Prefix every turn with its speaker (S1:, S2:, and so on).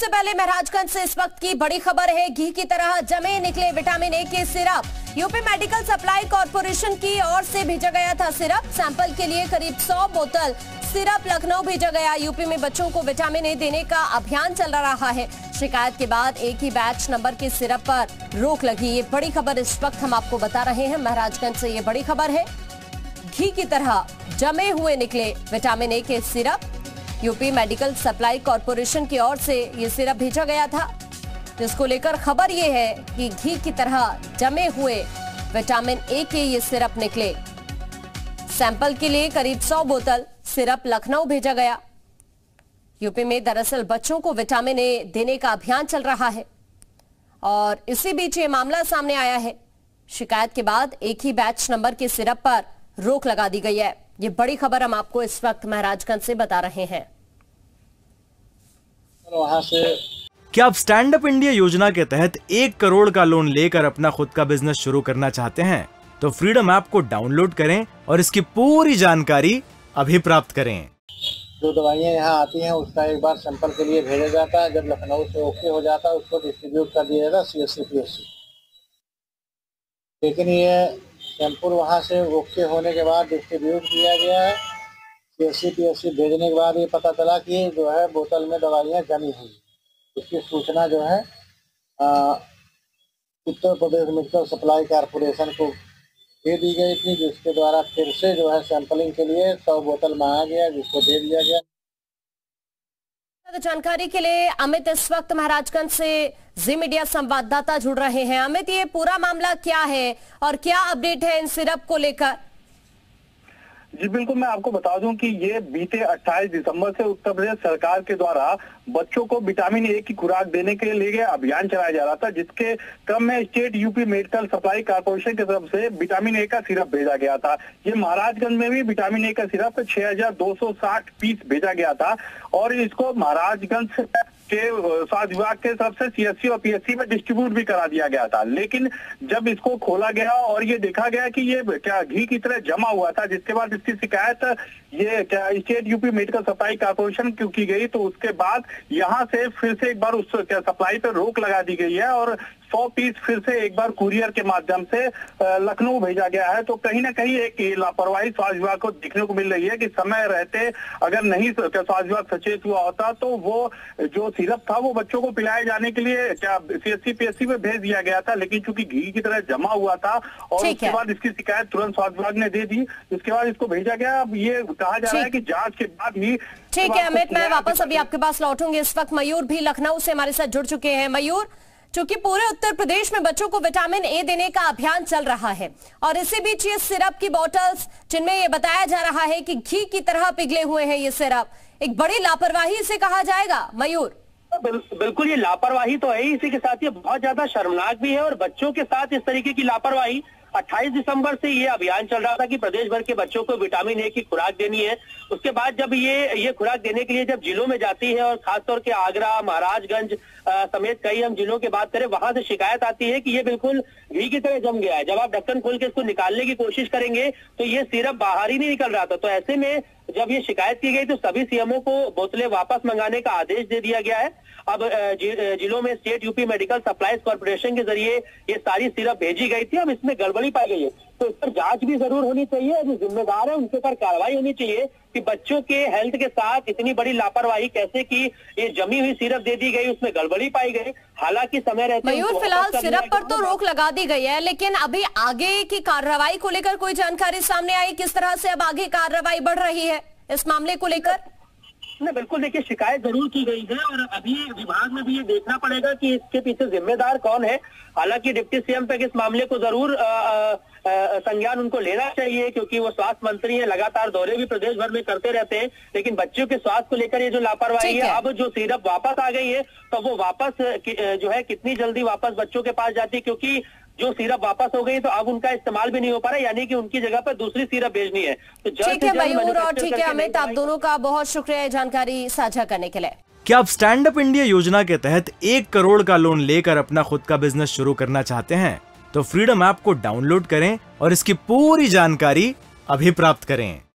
S1: सबसे पहले महराजगंज से इस वक्त की बड़ी खबर है। घी की तरह जमे निकले विटामिन ए के syrup. UP medical supply corporation की ओर से भेजा गया था सिरप। सैंपल के लिए करीब 100 बोतल सिरप लखनऊ भेजा गया। यूपी में बच्चों को विटामिन ए देने का अभियान चल रहा है। शिकायत के बाद एक ही बैच नंबर के सिरप पर रोक लगी। ये बड़ी खबर इस वक्त हम आपको बता रहे हैं। महराजगंज से ये बड़ी खबर है। घी की तरह जमे हुए निकले विटामिन ए के syrup. UP medical supply corporation की ओर से ये सिरप भेजा गया था, जिसको लेकर खबर ये है कि घी की तरह जमे हुए विटामिन ए के ये सिरप निकले। सैंपल के लिए करीब 100 बोतल सिरप लखनऊ भेजा गया। यूपी में दरअसल बच्चों को विटामिन ए देने का अभियान चल रहा है और इसी बीच ये मामला सामने आया है। शिकायत के बाद एक ही बैच नंबर के सिरप पर रोक लगा दी गई है। ये बड़ी खबर हम आपको इस वक्त महराजगंज से बता रहे हैं।
S2: वहां से
S3: क्या आप स्टैंड अप इंडिया योजना के तहत 1 करोड़ का लोन लेकर अपना खुद का बिजनेस शुरू करना चाहते हैं? तो फ्रीडम ऐप को डाउनलोड करें और इसकी पूरी जानकारी अभी प्राप्त करें।
S2: जो दवाइयाँ यहाँ आती हैं उसका एक बार सैंपल के लिए भेजा जाता है। जब लखनऊ से ओके हो जाता है उसको डिस्ट्रीब्यूट कर दिया जाता है CSC PSC। लेकिन ये सैंपल वहाँ से ओके होने के बाद डिस्ट्रीब्यूट किया गया है। CSC PSC भेजने के बाद ये पता चला कि जो है बोतल में दवाइयाँ जमी हुई। इसकी सूचना जो है Uttar Pradesh medical supply corporation को दे दी गई थी, जिसके द्वारा फिर से जो है सैंपलिंग के लिए 100 बोतल मांगा गया, जिसको दे दिया गया।
S1: जानकारी के लिए अमित इस वक्त महराजगंज से जी मीडिया संवाददाता जुड़ रहे हैं। अमित, ये पूरा मामला क्या है और क्या अपडेट है इन सिरप को लेकर?
S4: जी बिल्कुल, मैं आपको बता दूं कि ये बीते 28 दिसंबर से उत्तर प्रदेश सरकार के द्वारा बच्चों को विटामिन ए की खुराक देने के लिए अभियान चलाया जा रहा था, जिसके क्रम में state UP medical supply corporation की तरफ से विटामिन ए का सिरप भेजा गया था। ये महाराजगंज में भी विटामिन ए का सिरप 6260 पीस भेजा गया था और इसको महाराजगंज के स्वास्थ्य विभाग के तरफ से CSC और PSC में डिस्ट्रीब्यूट भी करा दिया गया था। लेकिन जब इसको खोला गया और ये देखा गया कि ये क्या घी की तरह जमा हुआ था, जिसके बाद इसकी शिकायत ये क्या state UP medical supply corporation क्यों की गई, तो उसके बाद यहाँ से फिर से एक बार उस सप्लाई पर रोक लगा दी गई है और 100 पीस फिर से एक बार कुरियर के माध्यम से लखनऊ भेजा गया है। तो कहीं ना कहीं एक लापरवाही स्वास्थ्य विभाग को देखने को मिल रही है कि समय रहते अगर नहीं स्वास्थ्य विभाग सचेत हुआ होता तो वो जो सिरप था वो बच्चों को पिलाए जाने के लिए क्या CSC PSC में भेज दिया गया था, लेकिन चूंकि घी की तरह जमा हुआ था और उसके बाद इसकी शिकायत तुरंत स्वास्थ्य विभाग ने दे दी, जिसके बाद इसको भेजा गया। अब ये कहा जा रहा है कि जांच के बाद ही।
S1: ठीक है अमित, मैं वापस अभी आपके पास लौटूंगी। इस वक्त मयूर भी लखनऊ से हमारे साथ जुड़ चुके हैं। मयूर, चूंकि पूरे उत्तर प्रदेश में बच्चों को विटामिन ए देने का अभियान चल रहा है और इसी बीच ये सिरप की बोतल्स जिनमें ये बताया जा रहा है कि घी की तरह पिघले हुए हैं ये सिरप, एक बड़ी लापरवाही इसे कहा जाएगा। मयूर,
S5: बिल्कुल ये लापरवाही तो है ही, इसी के साथ ये बहुत ज्यादा शर्मनाक भी है और बच्चों के साथ इस तरीके की लापरवाही 28 दिसंबर से ये अभियान चल रहा था कि प्रदेश भर के बच्चों को विटामिन ए की खुराक देनी है। उसके बाद जब ये खुराक देने के लिए जब जिलों में जाती है और खासतौर के आगरा, महाराजगंज समेत कई हम जिलों की बात करें, वहां से शिकायत आती है कि ये बिल्कुल घी की तरह जम गया है। जब आप ढक्कन खोल के इसको निकालने की कोशिश करेंगे तो ये सिरप बाहर ही नहीं निकल रहा था। तो ऐसे में जब ये शिकायत की गई तो सभी CMO को बोतलें वापस मंगाने का आदेश दे दिया गया है। अब जिलों में state UP medical supplies corporation के जरिए ये सारी सिरप भेजी गई थी। अब इसमें गड़बड़ी पाई गई है तो इस पर जांच भी जरूर होनी चाहिए। जो जिम्मेदार है उनके पर कार्रवाई होनी चाहिए कि बच्चों के हेल्थ के साथ इतनी बड़ी लापरवाही कैसे की, ये जमी हुई सिरप दे दी गई, उसमें गड़बड़ी पाई गई। हालांकि समय रहते
S1: मयूर, फिलहाल सिरप पर तो रोक लगा दी गई है, लेकिन अभी आगे की कार्रवाई को लेकर कोई जानकारी सामने आई? किस तरह से अब आगे कार्रवाई बढ़ रही है इस मामले को लेकर?
S5: नहीं, बिल्कुल देखिए, शिकायत जरूर की गई है और अभी विभाग में भी ये देखना पड़ेगा कि इसके पीछे जिम्मेदार कौन है। हालांकि डिप्टी CM तक इस मामले को जरूर संज्ञान उनको लेना चाहिए, क्योंकि वो स्वास्थ्य मंत्री हैं, लगातार दौरे भी प्रदेश भर में करते रहते हैं। लेकिन बच्चों के स्वास्थ्य को लेकर ये जो लापरवाही है, अब जो सिरप वापस आ गई है तो वो वापस जो है कितनी जल्दी वापस बच्चों के पास जाती है, क्योंकि जो सिरप वापस हो गई तो अब उनका इस्तेमाल भी नहीं हो पा रहा, यानी कि उनकी जगह पर दूसरी सिरप भेजनी है। तो
S1: ठीक है मयूर और ठीक है अमित, आप दोनों का बहुत शुक्रिया जानकारी साझा करने के लिए।
S3: क्या आप स्टैंड अप इंडिया योजना के तहत 1 करोड़ का लोन लेकर अपना खुद का बिजनेस शुरू करना चाहते हैं? तो फ्रीडम ऐप को डाउनलोड करें और इसकी पूरी जानकारी अभी प्राप्त करें।